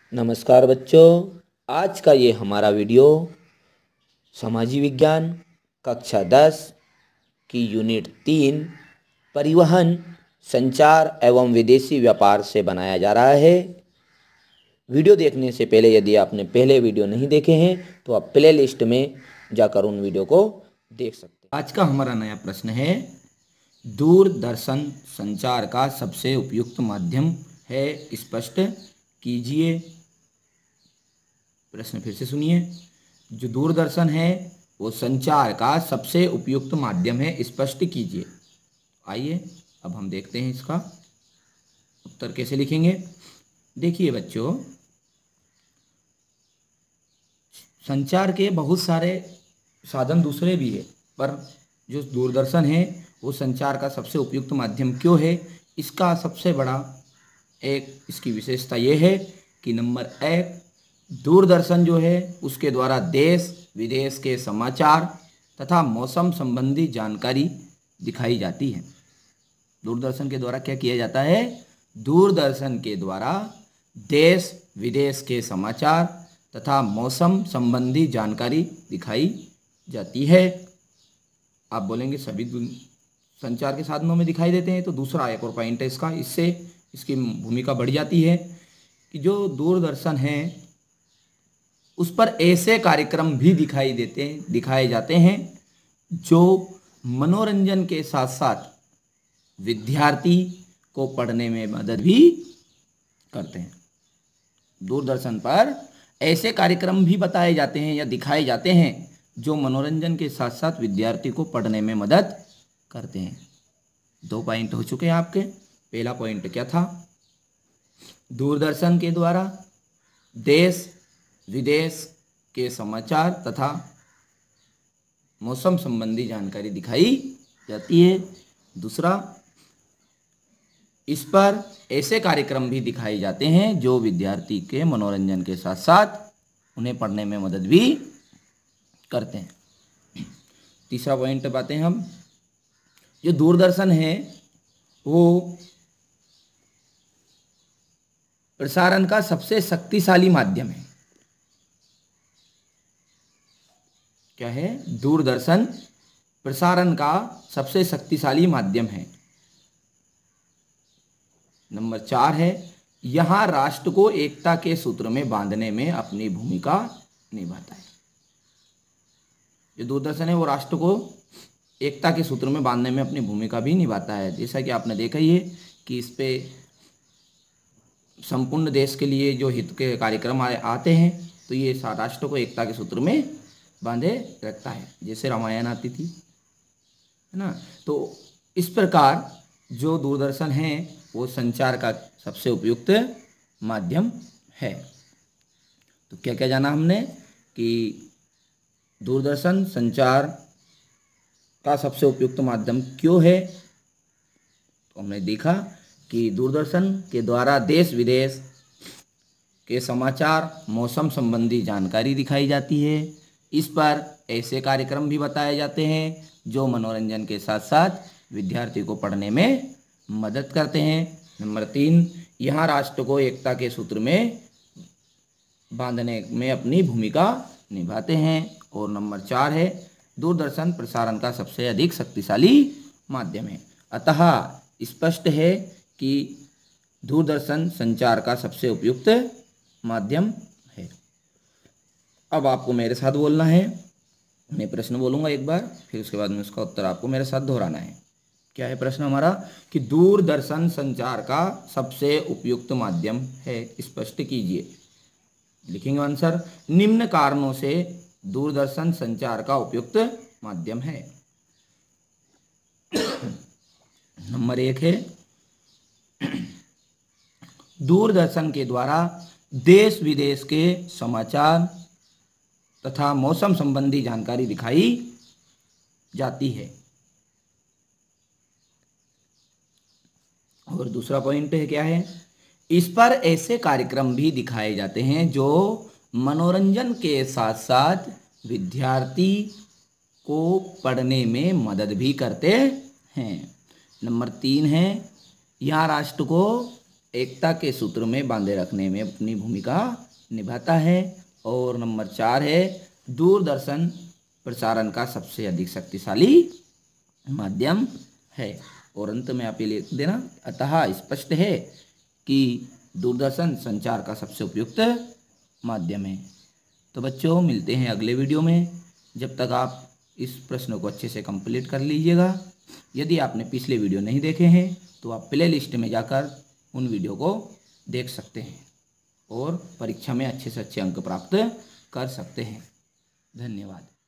नमस्कार बच्चों, आज का ये हमारा वीडियो समाजी विज्ञान कक्षा 10 की यूनिट 3 परिवहन, संचार एवं विदेशी व्यापार से बनाया जा रहा है। वीडियो देखने से पहले यदि आपने पहले वीडियो नहीं देखे हैं तो आप प्ले लिस्ट में जाकर उन वीडियो को देख सकते हैं। आज का हमारा नया प्रश्न है, दूरदर्शन संचार का सबसे उपयुक्त माध्यम है, स्पष्ट कीजिए। प्रश्न फिर से सुनिए। जो दूरदर्शन है वो संचार का सबसे उपयुक्त माध्यम है, स्पष्ट कीजिए। आइए अब हम देखते हैं इसका उत्तर कैसे लिखेंगे। देखिए बच्चों, संचार के बहुत सारे साधन दूसरे भी है, पर जो दूरदर्शन है वो संचार का सबसे उपयुक्त माध्यम क्यों है, इसका सबसे बड़ा इसकी विशेषता ये है कि नंबर 1, दूरदर्शन जो है उसके द्वारा देश विदेश के समाचार तथा मौसम संबंधी जानकारी दिखाई जाती है। दूरदर्शन के द्वारा क्या किया जाता है? दूरदर्शन के द्वारा देश विदेश के समाचार तथा मौसम संबंधी जानकारी दिखाई जाती है। आप बोलेंगे सभी संचार के साधनों में दिखाई देते हैं, तो दूसरा एक और पॉइंट है इसका, इससे इसकी भूमिका बढ़ जाती है कि जो दूरदर्शन है उस पर ऐसे कार्यक्रम भी दिखाए जाते हैं जो मनोरंजन के साथ साथ विद्यार्थी को पढ़ने में मदद भी करते हैं। दूरदर्शन पर ऐसे कार्यक्रम भी बताए जाते हैं या दिखाए जाते हैं जो मनोरंजन के साथ साथ विद्यार्थी को पढ़ने में मदद करते हैं। 2 पॉइंट हो चुके हैं आपके। पहला पॉइंट क्या था? दूरदर्शन के द्वारा देश विदेश के समाचार तथा मौसम संबंधी जानकारी दिखाई जाती है। दूसरा, इस पर ऐसे कार्यक्रम भी दिखाए जाते हैं जो विद्यार्थी के मनोरंजन के साथ साथ उन्हें पढ़ने में मदद भी करते हैं। तीसरा पॉइंट बातें हम, जो दूरदर्शन है वो प्रसारण का सबसे शक्तिशाली माध्यम है। क्या है? दूरदर्शन प्रसारण का सबसे शक्तिशाली माध्यम है। नंबर 4 है, यहां राष्ट्र को एकता के सूत्र में बांधने में अपनी भूमिका निभाता है। जो दूरदर्शन है वो राष्ट्र को एकता के सूत्र में बांधने में अपनी भूमिका भी निभाता है। जैसा कि आपने देखा ही है कि इस पे संपूर्ण देश के लिए जो हित के कार्यक्रम आते हैं, तो ये राष्ट्र को एकता के सूत्र में बांधे रखता है। जैसे रामायण आती थी, है ना। तो इस प्रकार जो दूरदर्शन है वो संचार का सबसे उपयुक्त माध्यम है। तो क्या क्या जाना हमने कि दूरदर्शन संचार का सबसे उपयुक्त माध्यम क्यों है। तो हमने देखा कि दूरदर्शन के द्वारा देश विदेश के समाचार मौसम संबंधी जानकारी दिखाई जाती है। इस पर ऐसे कार्यक्रम भी बताए जाते हैं जो मनोरंजन के साथ साथ विद्यार्थी को पढ़ने में मदद करते हैं। नंबर 3, यहाँ राष्ट्र को एकता के सूत्र में बांधने में अपनी भूमिका निभाते हैं। और नंबर 4 है, दूरदर्शन प्रसारण का सबसे अधिक शक्तिशाली माध्यम है। अतः स्पष्ट है कि दूरदर्शन संचार का सबसे उपयुक्त माध्यम है। अब आपको मेरे साथ बोलना है। मैं प्रश्न बोलूँगा एक बार, फिर उसके बाद में उसका उत्तर आपको मेरे साथ दोहराना है। क्या है प्रश्न हमारा? कि दूरदर्शन संचार का सबसे उपयुक्त माध्यम है, स्पष्ट कीजिए। लिखेंगे आंसर, निम्न कारणों से दूरदर्शन संचार का उपयुक्त माध्यम है। नंबर 1 है, दूरदर्शन के द्वारा देश विदेश के समाचार तथा मौसम संबंधी जानकारी दिखाई जाती है। और दूसरा पॉइंट है, क्या है? इस पर ऐसे कार्यक्रम भी दिखाए जाते हैं जो मनोरंजन के साथ साथ विद्यार्थी को पढ़ने में मदद भी करते हैं। नंबर 3 है, यहाँ राष्ट्र को एकता के सूत्र में बांधे रखने में अपनी भूमिका निभाता है। और नंबर 4 है दूरदर्शन प्रसारण का सबसे अधिक शक्तिशाली माध्यम है। और अंत में आप ये लिख देना, अतः स्पष्ट है कि दूरदर्शन संचार का सबसे उपयुक्त माध्यम है। तो बच्चों मिलते हैं अगले वीडियो में। जब तक आप इस प्रश्न को अच्छे से कंप्लीट कर लीजिएगा। यदि आपने पिछले वीडियो नहीं देखे हैं तो आप प्ले लिस्ट में जाकर उन वीडियो को देख सकते हैं और परीक्षा में अच्छे से अच्छे अंक प्राप्त कर सकते हैं। धन्यवाद।